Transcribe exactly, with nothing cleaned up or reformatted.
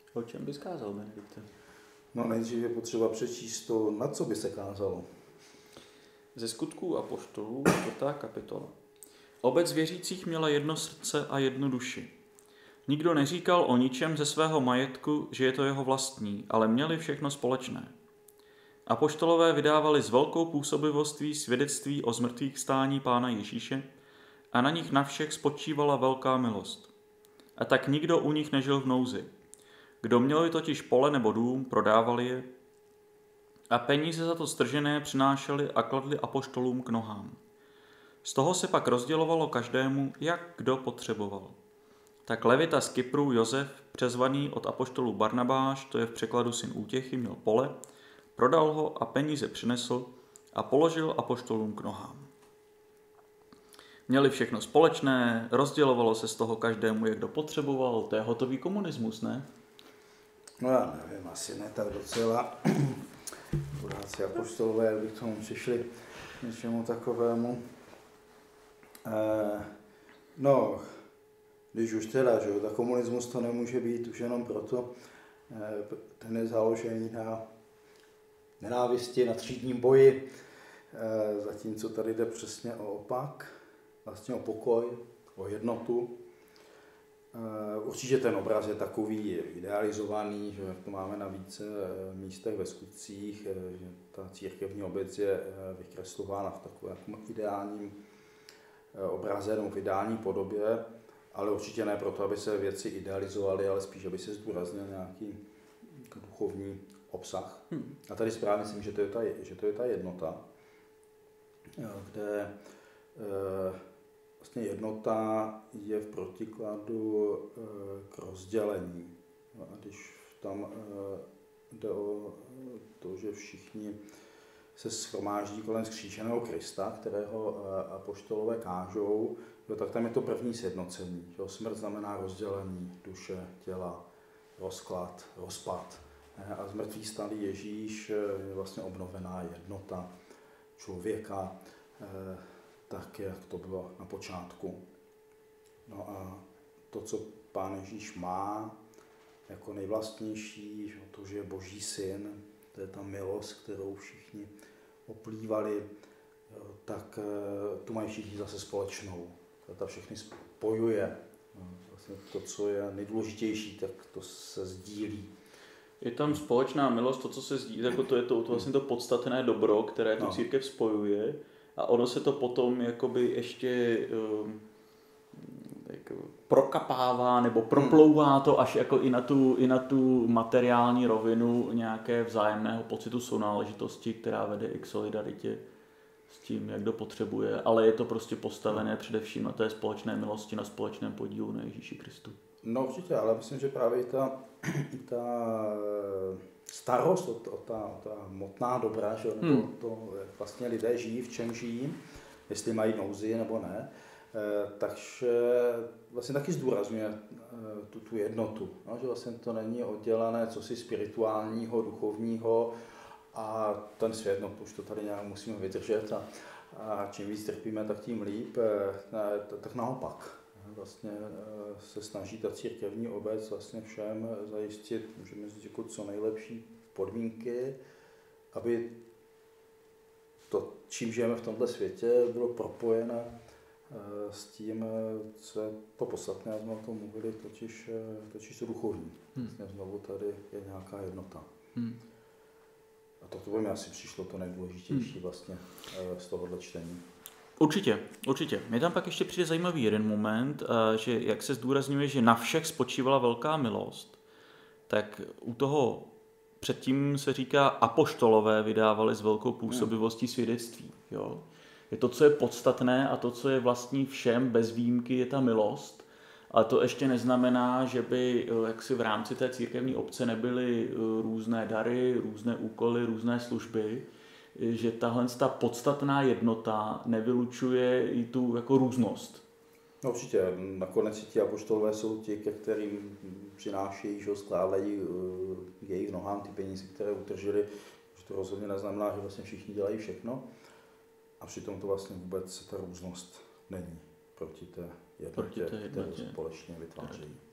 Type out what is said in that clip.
O čem bys kázal, Benedikte? No nejdřív je potřeba přečíst to, na co by se kázalo. Ze Skutků apoštolů, čtvrtá kapitola. Obec věřících měla jedno srdce a jednu duši. Nikdo neříkal o ničem ze svého majetku, že je to jeho vlastní, ale měli všechno společné. Apoštolové vydávali s velkou působivostí svědectví o zmrtvých stání Pána Ježíše a na nich na všech spočívala velká milost. A tak nikdo u nich nežil v nouzi. Kdo měli totiž pole nebo dům, prodávali je a peníze za to stržené přinášeli a kladli apoštolům k nohám. Z toho se pak rozdělovalo každému, jak kdo potřeboval. Tak levita z Kypru Josef, přezvaný od apoštolů Barnabáš, to je v překladu syn útěchy, měl pole, prodal ho a peníze přinesl a položil apoštolům k nohám. Měli všechno společné, rozdělovalo se z toho každému, jak kdo potřeboval. To je hotový komunismus, ne? No já nevím, asi ne tak docela. Chudáci apoštolové, jak by k tomu přišli něčemu takovému. Eh, no, když už teda, že tak komunismus to nemůže být už jenom proto, eh, ten je založený na nenávisti, na třídním boji, eh, zatímco tady jde přesně o opak, vlastně o pokoj, o jednotu. Určitě ten obraz je takový idealizovaný, že to máme na více místech ve Skutcích, že ta církevní obec je vykreslována v takovém ideálním obraze nebo v ideální podobě, ale určitě ne proto, aby se věci idealizovaly, ale spíš, aby se zdůraznil nějaký duchovní obsah. Hmm. A tady správně myslím, že to je ta, že to je ta jednota, kde vlastně jednota je v protikladu k rozdělení. A když tam jde o to, že všichni se shromáždí kolem vzkříšeného Krista, kterého apoštolové kážou, tak tam je to první sjednocení. Smrt znamená rozdělení duše, těla, rozklad, rozpad. A zmrtvý stalý Ježíš je vlastně obnovená jednota člověka, tak, jak to bylo na počátku. No a to, co Pán Ježíš má jako nejvlastnější, to, že je Boží syn, to je ta milost, kterou všichni oplývali, tak tu mají všichni zase společnou. Ta všechny spojuje. Vlastně to, co je nejdůležitější, tak to se sdílí. Je tam společná milost, to, co se sdílí, jako to je to, to vlastně to podstatné dobro, které tu no. církev spojuje. A ono se to potom jakoby ještě um, tak, prokapává nebo proplouvá to až jako i na tu, i na tu materiální rovinu nějaké vzájemného pocitu sounáležitosti, která vede i k solidaritě s tím, jak kdo potřebuje. Ale je to prostě postavené především na té společné milosti, na společném podílu na Ježíši Kristu. No určitě, ale myslím, že právě ta, ta starost o, o, ta, o ta hmotná dobra, že? Nebo hmm. to, jak vlastně lidé žijí, v čem žijí, jestli mají nouzi nebo ne, eh, takže vlastně taky zdůrazňuje eh, tu, tu jednotu, no? Že vlastně to není oddělané cosi spirituálního, duchovního a ten svět, no už to tady nějak musíme vydržet a, a čím víc trpíme, tak tím líp, eh, tak naopak. Vlastně se snaží ta církevní obec vlastně všem zajistit, můžeme říct, jako co nejlepší podmínky, aby to, čím žijeme v tomto světě, bylo propojeno s tím, co je to podstatné, jak jsme o tom mluvili, totiž, totiž to duchovní. Vlastně znovu tady je nějaká jednota. Hmm. A to by mi asi přišlo to nejdůležitější vlastně z tohohle čtení. Určitě, určitě. Mě tam pak ještě přijde zajímavý jeden moment, že jak se zdůrazňuje, že na všech spočívala velká milost, tak u toho předtím se říká apoštolové vydávali s velkou působivostí svědectví. Jo? Je to, co je podstatné a to, co je vlastní všem bez výjimky, je ta milost. Ale to ještě neznamená, že by jaksi v rámci té církevní obce nebyly různé dary, různé úkoly, různé služby, že tahle ta podstatná jednota nevylučuje i tu jako různost. No určitě, nakonec ti apoštolové jsou ti, ke kterým přinášejí, že skládají k jejich nohám ty peníze, které utržili, že to rozhodně neznamená, že vlastně všichni dělají všechno a přitom to vlastně vůbec ta různost není proti té jednotě, kterou společně vytvářejí.